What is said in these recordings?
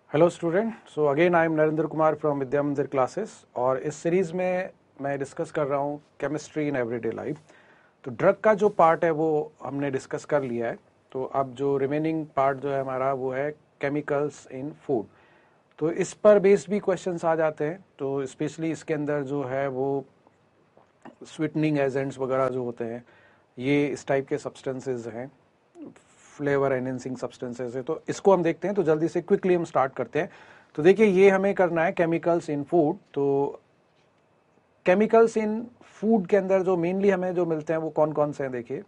Hello student, so again I am Narendra Kumar from Vidyamandir classes और इस series में मैं डिस्कस कर रहा हूँ केमिस्ट्री इन एवरीडे लाइफ। तो ड्रग का जो पार्ट है वो हमने डिस्कस कर लिया है। तो अब जो रिमेनिंग पार्ट जो है हमारा वो है केमिकल्स इन फूड। तो इस पर बेस्ड भी क्वेश्चंस आ जाते हैं। तो स्पेशली इसके अंदर जो है वो स्वीटनिंग एजेंट्स वगैरह जो होते हैं ये इस टाइप के सब्सटेंसेज हैं, फ्लेवर एनहेंसिंग सब्सटेंसेस है। तो इसको हम देखते हैं। तो जल्दी से क्विकली हम स्टार्ट करते हैं। तो देखिए ये हमें करना है केमिकल्स इन फूड। तो केमिकल्स इन फूड के अंदर जो मेनली हमें जो मिलते हैं वो कौन कौन से हैं। देखिए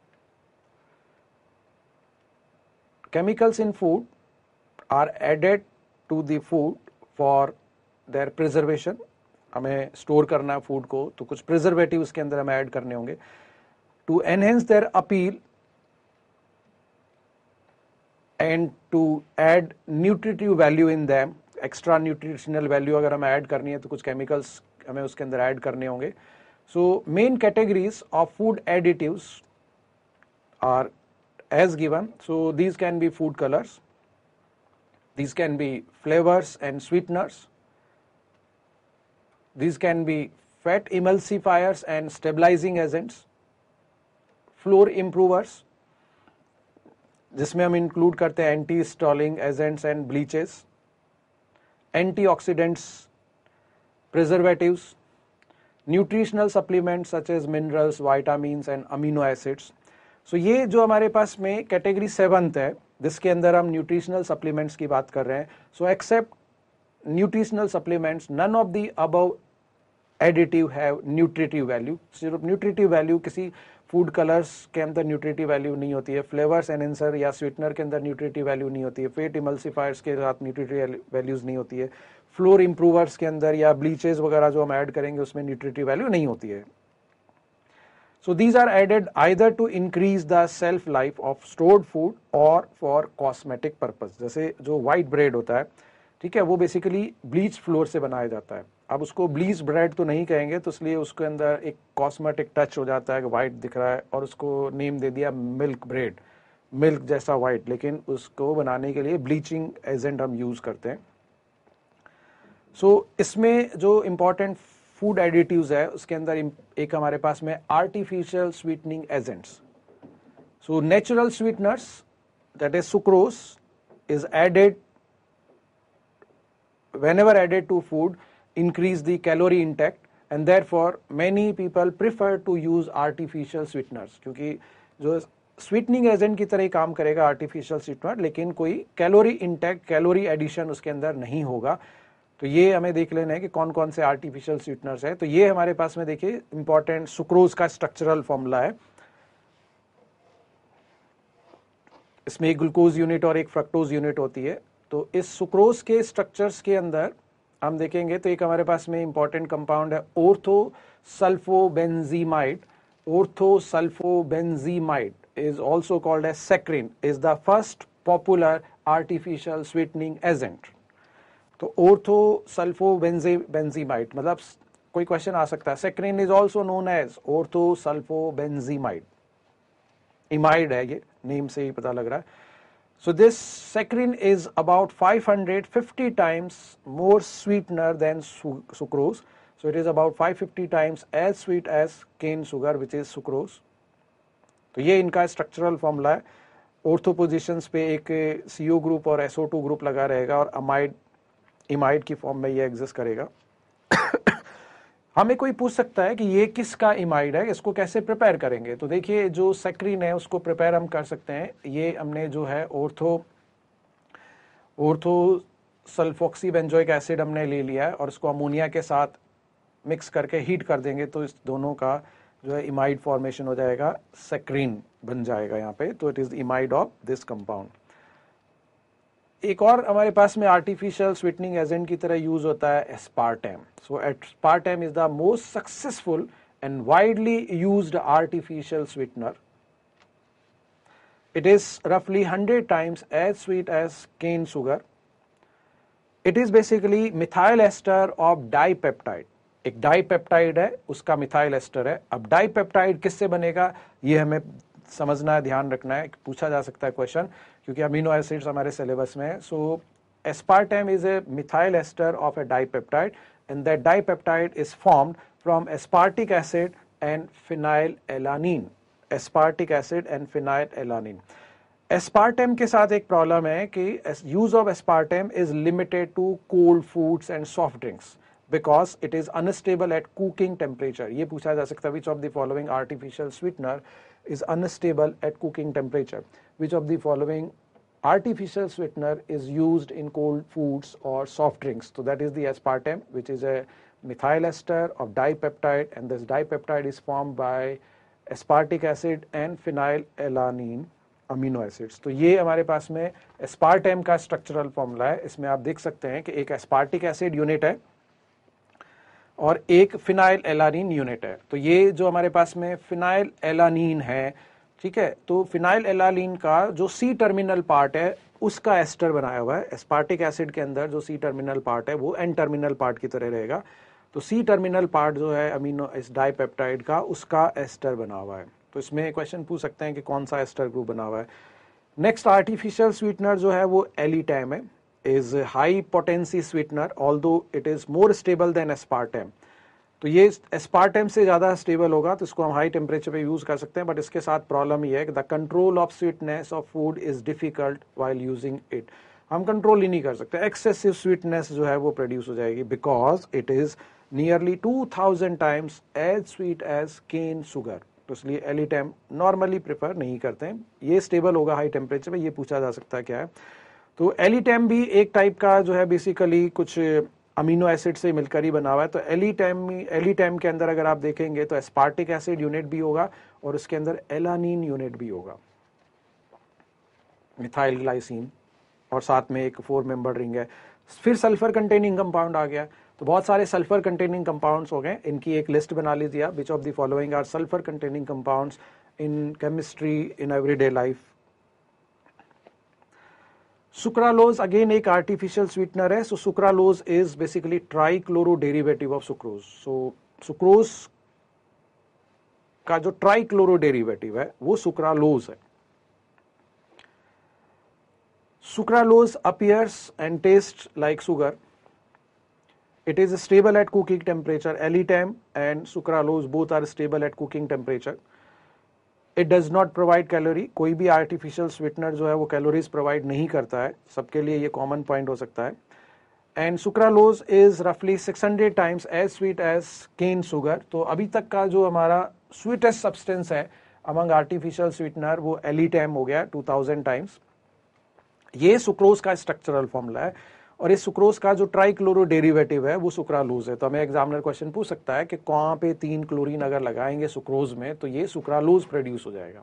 chemicals in food are added to the food for their preservation. हमें स्टोर करना है फूड को, तो कुछ प्रिजर्वेटिव उसके अंदर हमें ऐड करने होंगे to enhance their appeal and to add nutritive value in them। Extra nutritional value अगर हमें ऐड करनी है तो कुछ केमिकल्स हमें उसके अंदर ऐड करने होंगे। So main categories of food additives are as given। So these can be food colors, these can be flavors and sweeteners, these can be fat emulsifiers and stabilizing agents, flavor improvers जिसमें हम include करते हैं anti stalling agents and bleaches, antioxidants, preservatives, nutritional supplements such as minerals, vitamins and amino acids. So ये जो हमारे पास में category 7th है जिसके अंदर हम न्यूट्रिशनल सप्लीमेंट्स की बात कर रहे हैं। So except nutritional supplements none of the above additive have nutritive value. सिर्फ न्यूट्रिटिव वैल्यू किसी फूड कलर्स के अंदर न्यूट्रिटिव वैल्यू नहीं होती है, फ्लेवर्स एनहेंसर या स्वीटनर के अंदर न्यूट्रिटिव वैल्यू नहीं होती है, फेट इमल्सिफायर्स के साथ न्यूट्रिटिव वैल्यूज नहीं होती है, फ्लोर इंप्रूवर्स के अंदर या ब्लीचेस वगैरह जो हम ऐड करेंगे उसमें न्यूट्रिटिव वैल्यू नहीं होती है। So these are added either to increase the shelf life of stored food और फॉर कॉस्मेटिक पर्पज। जैसे जो व्हाइट ब्रेड होता है, ठीक है, वो बेसिकली ब्लीच फ्लोर से बनाया जाता है। अब उसको ब्लीच ब्रेड तो नहीं कहेंगे, तो इसलिए उसके अंदर एक कॉस्मेटिक टच हो जाता है कि व्हाइट दिख रहा है और उसको नेम दे दिया मिल्क ब्रेड, मिल्क जैसा व्हाइट, लेकिन उसको बनाने के लिए ब्लीचिंग एजेंट हम यूज करते हैं। सो इसमें जो इंपॉर्टेंट फूड एडिटिव्स है उसके अंदर एक हमारे पास में artificial sweetening agents. So natural sweeteners that is sucrose is added whenever added to food increase the calorie intake and therefore many people prefer to use artificial sweeteners। क्योंकि जो sweetening agent की तरह ही काम करेगा आर्टिफिशियल स्वीटनर, लेकिन कोई calorie intake calorie addition उसके अंदर नहीं होगा। तो ये हमें देख लेना है कि कौन कौन से आर्टिफिशियल स्वीटनर्स है। तो ये हमारे पास में देखिए इंपॉर्टेंट सुक्रोज का स्ट्रक्चरल फॉर्मूला है। इसमें एक ग्लूकोज यूनिट और एक फ्रक्टोज यूनिट होती है। तो इस सुक्रोज के स्ट्रक्चर्स के अंदर हम देखेंगे तो एक हमारे पास में इंपॉर्टेंट कंपाउंड है orthosulphobenzimide. Orthosulphobenzimide is also called as saccharin, is the first popular artificial sweetening agent. तो ऑर्थोसल्फोबेंजीमाइड मतलब कोई क्वेश्चन आ सकता है, saccharin is also known as orthosulphobenzimide. Imide है, ये नेम से ही पता लग रहा है। So this saccharin is about 550 times more sweetener than sucrose. So it is about 550 times as sweet as cane sugar, which is sucrose. तो ये इनका स्ट्रक्चरल फॉर्मूला है। ऑर्थो पोजिशंस पे एक CO ग्रुप और SO2 ग्रुप लगा रहेगा और इमाइड की फॉर्म में ये एग्जिस्ट करेगा। हमें कोई पूछ सकता है कि ये किसका इमाइड है, इसको कैसे प्रिपेयर करेंगे। तो देखिए जो सैक्रिन है उसको प्रिपेयर हम कर सकते हैं। ये हमने जो है ऑर्थो सल्फोक्सीबेंजोइक एसिड हमने ले लिया है और इसको अमोनिया के साथ मिक्स करके हीट कर देंगे तो इस दोनों का जो है इमाइड फॉर्मेशन हो जाएगा, सैक्रिन बन जाएगा यहाँ पे। तो it is imide of this compound. एक और हमारे पास में आर्टिफिशियल स्वीटनिंग एजेंट की तरह यूज होता है aspartame. So aspartame is the most successful and widely used artificial sweetener. It is रफली 100 times as sweet as cane sugar. It is basically methyl ester of dipeptide. एक dipeptide है, उसका methyl ester है। अब dipeptide किससे बनेगा ये हमें समझना है, ध्यान रखना है, पूछा जा सकता है क्वेश्चन, क्योंकि अमीनो एसिड्स हमारे सिलेबस में है। सो aspartame is a methyl ester of a dipeptide, and that dipeptide is formed from aspartic acid and phenylalanine. Aspartic acid and phenylalanine. Aspartame के साथ एक प्रॉब्लम है कि use of aspartame is limited to cold foods and soft drinks because it is unstable at cooking temperature. ये पूछा जा सकता है, which of the following artificial sweetener is unstable at cooking temperature? Which of the following artificial sweetener is used in cold foods or soft drinks? So that is the aspartame, which is a methyl ester of dipeptide, and this dipeptide is formed by aspartic acid and phenylalanine amino acids. तो ये हमारे पास में aspartame का structural formula है. इसमें आप देख सकते हैं कि एक एस्पार्टिक एसिड यूनिट है और एक फिनाइल एलानीन यूनिट है. तो ये जो हमारे पास में फिनाइल एलानीन है, ठीक है, तो फिनाइल एलानीन का जो सी टर्मिनल पार्ट है उसका एस्टर बनाया हुआ है. एस्पार्टिक एसिड के अंदर जो सी टर्मिनल पार्ट है वो एन टर्मिनल पार्ट की तरह रहेगा. तो सी टर्मिनल पार्ट जो है अमीनो इस डाइपेप्टाइड का, उसका एस्टर बना हुआ है. तो इसमें क्वेश्चन पूछ सकते हैं कि कौन सा एस्टर ग्रुप बना हुआ है. नेक्स्ट आर्टिफिशियल स्वीटनर जो है वो एलिटैम है. Is high potency sweetener although it is more stable than aspartame. तो ये एस्पार्टेम से ज़्यादा स्टेबल होगा, तो इसको हम हाई टेम्परेचर पे यूज़ कर सकते हैं. बट इसके साथ प्रॉब्लम ये है कि the control of sweetness of food is difficult while using it. हम कंट्रोल ही नहीं कर सकते. एक्सेसिव स्वीटनेस जो है वो प्रोड्यूस हो जाएगी because it is nearly 2000 times as sweet as cane sugar. तो इसलिए एलिटैम नॉर्मली प्रेफर नहीं करते हैं. ये स्टेबल होगा हाई टेम्परेचर पे, ये पूछा जा सकता है क्या है. तो एलिटैम भी एक टाइप का जो है बेसिकली कुछ अमीनो एसिड से मिलकर ही बना हुआ है. तो एलिटैम के अंदर अगर आप देखेंगे तो एस्पार्टिक एसिड यूनिट भी होगा और उसके अंदर एलानीन यूनिट भी होगा, मिथाइल ग्लाइसिन, और साथ में एक 4 मेंबर रिंग है. फिर सल्फर कंटेनिंग कंपाउंड आ गया. तो बहुत सारे सल्फर कंटेनिंग कंपाउंड्स हो गए. इनकी एक लिस्ट बना लीजिए. Which of the following are sulphur containing compounds in chemistry in everyday life? Sucralose again एक आर्टिफिशियल स्वीटनर है. So sucralose is basically trichloro derivative of sucrose. So sucrose का जो ट्राइक्लोरो डेरिवेटिव है वो सुक्रालोज है. Sucralose appears and tastes like sugar. It is stable at cooking temperature. Eletame and sucralose both are stable at cooking temperature. It does not provide calorie. कोई भी artificial sweetener जो है वो calories provide नहीं करता है. सबके लिए ये common point हो सकता है. And sucralose is roughly 600 times as sweet as cane sugar. तो अभी तक का जो हमारा sweetest substance है among artificial sweetener वो eletame हो गया 2000 times. ये सुक्रोज का स्ट्रक्चरल फॉर्मूला है और इस सुक्रोज का जो ट्राइक्लोरो डेरिवेटिव है वो सुक्रालोज है. तो हमें एग्जामिनर क्वेश्चन पूछ सकता है कि कहां पे 3 क्लोरीन अगर लगाएंगे सुक्रोज में तो ये सुक्रालोज प्रोड्यूस हो जाएगा.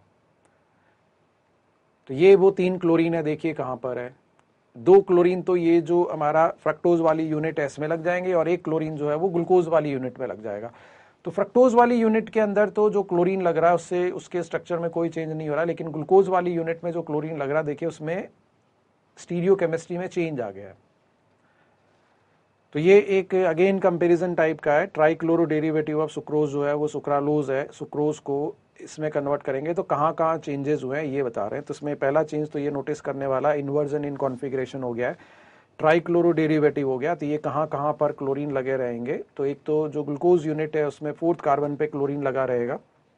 तो ये वो 3 क्लोरीन है, देखिए कहां पर है. 2 क्लोरीन तो ये जो हमारा फ्रक्टोज वाली यूनिट है इसमें लग जाएंगे और 1 क्लोरीन जो है वो ग्लूकोज वाली यूनिट में लग जाएगा. तो फ्रक्टोज वाली यूनिट के अंदर तो जो क्लोरीन लग रहा है उससे उसके स्ट्रक्चर में कोई चेंज नहीं हो रहा, लेकिन ग्लूकोज वाली यूनिट में जो क्लोरीन लग रहा है देखिए उसमें स्टीरियो केमिस्ट्री में चेंज आ गया है. तो ये एक अगेन कंपैरिजन टाइप का है. ट्राइक्लोरो डेरिवेटिव ऑफ सुक्रोज जो है वो सुक्रालोज है. सुक्रोज को इसमें कन्वर्ट करेंगे तो कहाँ कहाँ चेंजेस हुए हैं ये बता रहे हैं. तो इसमें पहला चेंज तो ये नोटिस करने वाला इन्वर्जन इन कॉन्फ़िगरेशन हो गया है. ट्राइक्लोरो डेरिवेटिव हो गया तो ये कहाँ कहाँ पर क्लोरीन लगे रहेंगे. तो एक तो जो ग्लूकोज यूनिट है उसमें 4th कार्बन पे क्लोरीन लगा रहेगा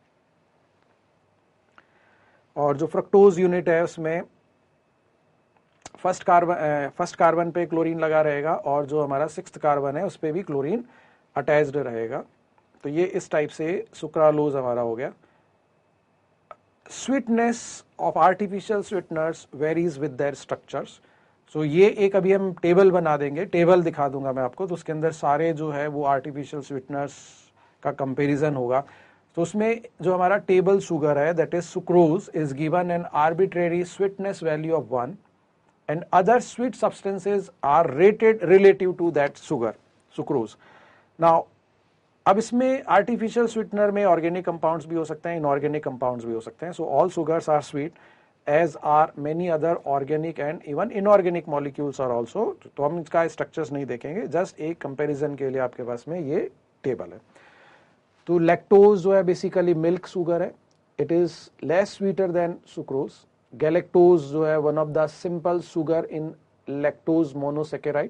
और जो फ्रक्टोज यूनिट है उसमें फर्स्ट कार्बन पे क्लोरीन लगा रहेगा और जो हमारा 6th कार्बन है उस पे भी क्लोरीन अटैच्ड रहेगा. तो ये इस टाइप से सुक्रालोज हमारा हो गया. Sweetness of artificial sweeteners varies with their structures. So ये एक अभी हम टेबल बना देंगे, टेबल दिखा दूंगा मैं आपको. तो उसके अंदर सारे जो है वो आर्टिफिशियल स्वीटनर्स का कंपेरिजन होगा. तो उसमें जो हमारा टेबल शुगर है that is sucrose is given an arbitrary sweetness value of 1 and other sweet substances are rated relative to that sucrose. Now अब इसमें आर्टिफिशियल स्वीटनर में ऑर्गेनिक कंपाउंड्स भी हो सकते हैं, इनऑर्गेनिक कंपाउंड्स भी हो सकते हैं. So all sugars are sweet as are many other organic and even inorganic molecules are also. तो हम इसका स्ट्रक्चर्स नहीं देखेंगे, जस्ट एक कंपेरिजन के लिए आपके पास में ये टेबल है. तो लैक्टोज जो है बेसिकली मिल्क शुगर है. It is less sweeter than sucrose. Galactose जो है one of the simple sugar in lactose monosaccharide.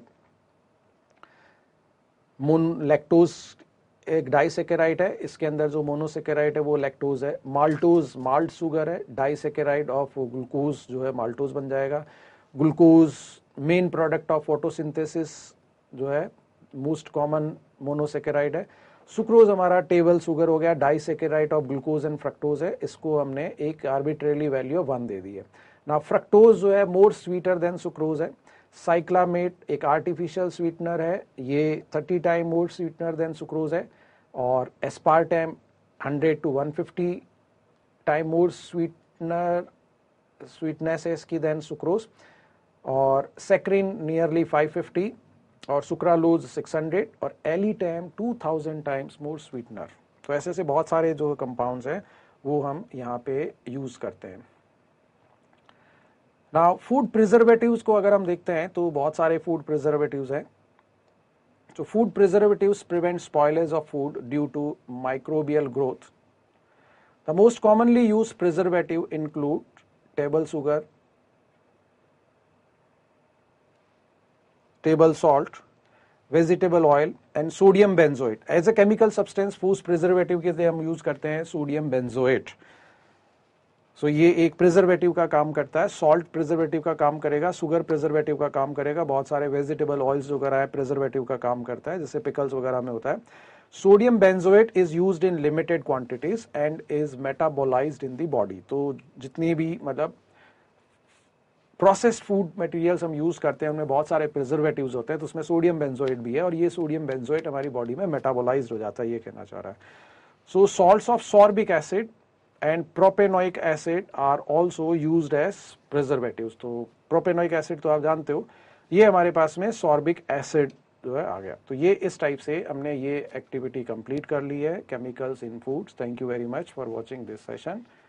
Lactose एक डाइसेकेराइड है, इसके अंदर जो मोनोसेकेराइड है वो लैक्टोज है। माल्टोज माल्ट शुगर है, डाइसेकेराइड ऑफ ग्लूकोज जो है माल्टोज बन जाएगा। Glucose main product of photosynthesis जो है मोस्ट कॉमन मोनोसेकेराइड है। सुक्रोज हमारा टेबल शुगर हो गया, disaccharide of glucose and fructose है, इसको हमने एक आर्बिट्रेरली वैल्यू ऑफ 1 दे दी है ना। फ्रक्टोज जो है मोर स्वीटर देन सुक्रोज है। साइक्लामेट एक आर्टिफिशियल स्वीटनर है, ये 30 time more sweetener than sucrose है। और aspartame 100 to 150 time more sweetness है इसकी देन सुक्रोज। और सेक्रिन नियरली 550 और सुक्रालोज 600 और एलिटेम 2000 टाइम्स मोर स्वीटनर। तो ऐसे से बहुत सारे जो कंपाउंड्स हैं वो हम यहाँ पे यूज करते हैं। नाउ फूड प्रिजर्वेटिव्स को अगर हम देखते हैं तो बहुत सारे फूड प्रिजर्वेटिव्स हैं। तो food preservatives prevent spoilage of food due to microbial growth. The most commonly used preservative include table sugar, table salt, vegetable oil and sodium benzoate. As a chemical substance food preservative के लिए हम use करते हैं sodium benzoate. सो ये एक preservative का काम करता है। सॉल्ट प्रिजर्वेटिव का काम करेगा, शुगर प्रिजर्वेटिव का काम करेगा, बहुत सारे वेजिटेबल ऑयल्स वगैरह है प्रिजर्वेटिव का काम करता है, जैसे पिकल्स वगैरह में होता है। Sodium benzoate is used in limited quantities and is metabolized in the body. तो जितनी भी मतलब प्रोसेस्ड फूड मटेरियल्स हम यूज करते हैं उनमें बहुत सारे प्रिजर्वेटिव्स होते हैं, तो उसमें सोडियम बेंजोएट भी है और ये सोडियम बेंजोएट हमारी बॉडी में मेटाबोलाइज्ड हो जाता है, ये कहना चाह रहा है। So salts of sorbic acid and propanoic acid are also used as preservatives। तो propanoic acid तो आप जानते हो, ये हमारे पास में सॉर्बिक एसिड जो है आ गया। तो ये इस टाइप से हमने ये एक्टिविटी कंप्लीट कर ली है, chemicals in foods. Thank you very much for watching this session.